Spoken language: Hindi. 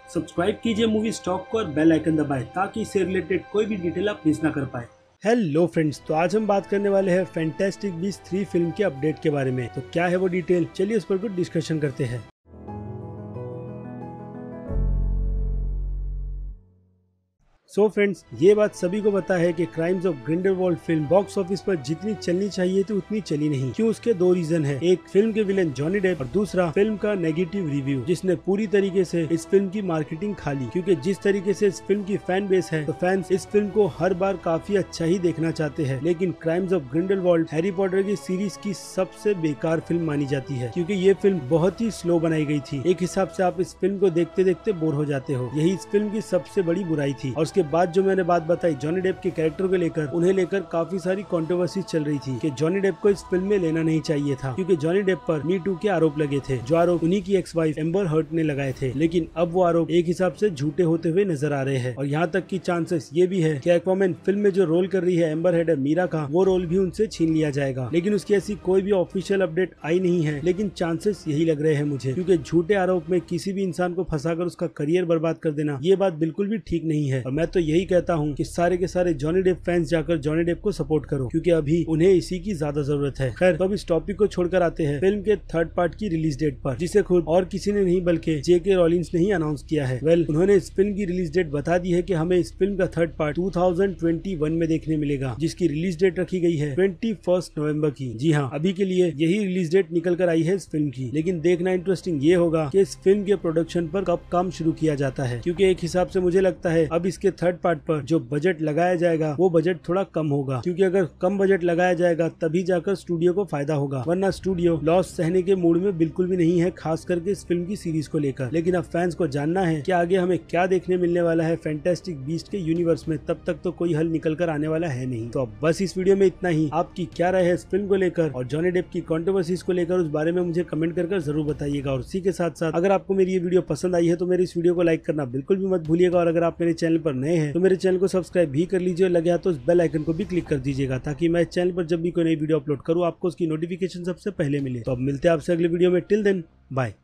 सब्सक्राइब कीजिए मूवी स्टॉक को और बेल आइकन दबाएं ताकि इससे रिलेटेड कोई भी डिटेल आप मिस ना कर पाए। हेलो फ्रेंड्स, तो आज हम बात करने वाले हैं फैंटास्टिक बीस्ट 3 फिल्म के अपडेट के बारे में। तो क्या है वो डिटेल, चलिए उस पर कुछ डिस्कशन करते हैं। सो फ्रेंड्स, ये बात सभी को पता है कि crimes of Grindelwald film box office पर जितनी चलनी चाहिए थी उतनी चली नहीं। क्यों? उसके दो रीजन है। एक, फिल्म के विलेन जॉनी डेप और दूसरा फिल्म का नेगेटिव रिव्यू, जिसने पूरी तरीके से इस फिल्म की मार्केटिंग खा ली। क्योंकि जिस तरीके से इस फिल्म की फैन बेस है, तो फैंस इस फिल्म को हर बार काफी अच्छा ही देखना चाहते हैं। लेकिन crimes of Grindelwald Harry Potter की सीरीज की सबसे बेकार फिल्म मानी जाती है, क्योंकि ये फिल्म बहुत ही स्लो बनाई गई थी। एक हिसाब से आप इस फिल्म को देखते देखते बोर हो जाते हो। यही इस फिल्म की सबसे बड़ी बुराई थी। और उसके बाद जो मैंने बात बताई जॉनी डेप के कैरेक्टर को लेकर, उन्हें लेकर काफी सारी कंट्रोवर्सी चल रही थी कि जॉनी डेप को इस फिल्म में लेना नहीं चाहिए था, क्योंकि जॉनी डेप पर मी टू के आरोप लगे थे, जो आरोप उन्हीं की एक्स वाइफ एम्बर हर्ट ने लगाए थे। लेकिन अब वो आरोप एक हिसाब से झूठे होते हुए नजर आ रहे हैं। और यहाँ तक की चांसेस ये भी है कि एक्वामैन फिल्म में जो रोल कर रही है एम्बर हर्ट मीरा का, वो रोल भी उनसे छीन लिया जाएगा। लेकिन उसकी ऐसी कोई भी ऑफिशियल अपडेट आई नहीं है। लेकिन चांसेस यही लग रहे हैं मुझे, क्योंकि झूठे आरोप में किसी भी इंसान को फंसाकर उसका करियर बर्बाद कर देना, ये बात बिल्कुल भी ठीक नहीं है। और मैं तो यही कहता हूँ कि सारे के सारे जॉनी डेप फैंस जाकर जॉनी डेप को सपोर्ट करो, क्योंकि अभी उन्हें इसी की ज्यादा जरूरत है। खैर, तो अब इस टॉपिक को छोड़कर आते हैं फिल्म के थर्ड पार्ट की रिलीज डेट पर, जिसे खुद और किसी ने नहीं बल्कि जेके रॉलिंस ने ही अनाउंस किया है। उन्होंने इस फिल्म की रिलीज डेट बता दी है कि हमें इस फिल्म का थर्ड पार्ट 2021 में देखने मिलेगा, जिसकी रिलीज डेट रखी गई है 21 नवंबर की। जी हाँ, अभी के लिए यही रिलीज डेट निकल कर आई है इस फिल्म की। लेकिन देखना इंटरेस्टिंग ये होगा कि इस फिल्म के प्रोडक्शन पर कब काम शुरू किया जाता है, क्योंकि एक हिसाब से मुझे लगता है अब इसके थर्ड पार्ट पर जो बजट लगाया जाएगा वो बजट थोड़ा कम होगा, क्योंकि अगर कम बजट लगाया जाएगा तभी जाकर स्टूडियो को फायदा होगा, वरना स्टूडियो लॉस सहने के मूड में बिल्कुल भी नहीं है, खास करके इस फिल्म की सीरीज को लेकर। लेकिन अब फैंस को जानना है कि आगे हमें क्या देखने मिलने वाला है फैंटास्टिक बीस्ट के यूनिवर्स में। तब तक तो कोई हल निकल कर आने वाला है नहीं। तो अब बस इस वीडियो में इतना ही। आपकी क्या राय है इस फिल्म को लेकर और जॉनी डेप की कंट्रोवर्सीज को लेकर, उस बारे में मुझे कमेंट कर जरूर बताइएगा। और इसी के साथ साथ अगर आपको मेरी ये वीडियो पसंद आई है तो मेरी इस वीडियो को लाइक करना बिल्कुल भी मत भूलिएगा। और अगर आप मेरे चैनल पर नए हैं तो मेरे चैनल को सब्सक्राइब भी कर लीजिए। लगे तो उस बेल आइकन को भी क्लिक कर दीजिएगा, ताकि मैं चैनल पर जब भी कोई नई वीडियो अपलोड करूं आपको उसकी नोटिफिकेशन सबसे पहले मिले। तो अब मिलते हैं आपसे अगले वीडियो में। Till then, bye.